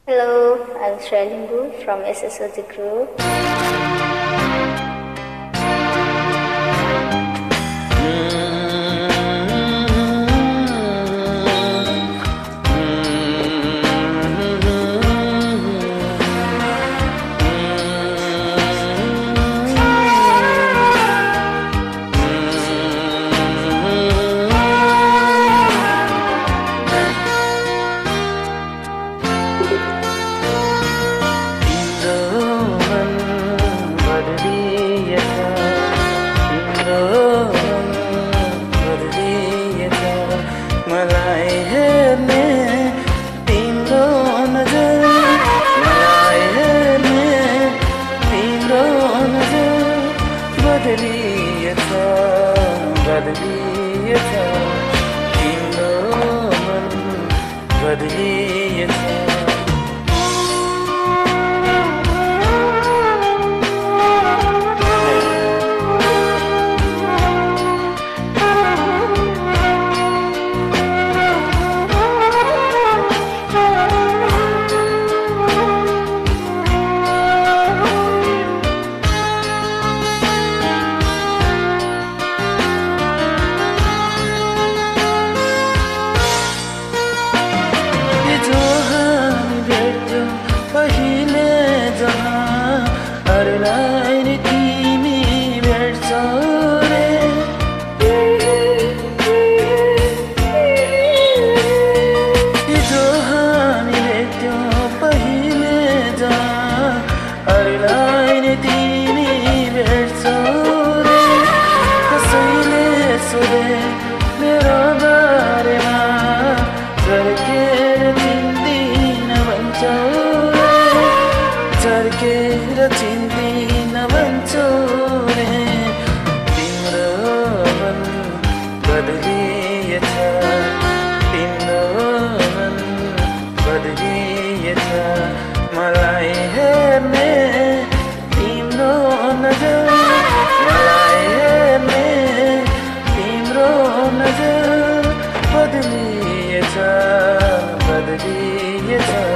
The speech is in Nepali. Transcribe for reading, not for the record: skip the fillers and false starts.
Hello, I'm Shrelingu from SSOG Group. मलाई हेर्ने तिम्रो नजर, मलाई हेर्ने तिम्रो नजर बदलिएछ, बदलिएछ तिम्रो मन बदलिएछ। अरूलाई नि तिमी भेट्छौ रे, हिजो हामी भेट्यौँ पहिले जहाँ, अरूलाई नि तिमी भेट्छौ रे। कसैले सोधे मेरो बारेमा, झर्केर चिन्दिन भन्छौ रे, झर्केर चिन्दिन भन्छौ रे। तिम्रो मन बदलिएछ, तिम्रो मन बदलिएछ। मलाई हेर्ने तिम्रो नजर, मलाई हेर्ने तिम्रो नजर बदलिएछ, बदलिएछ।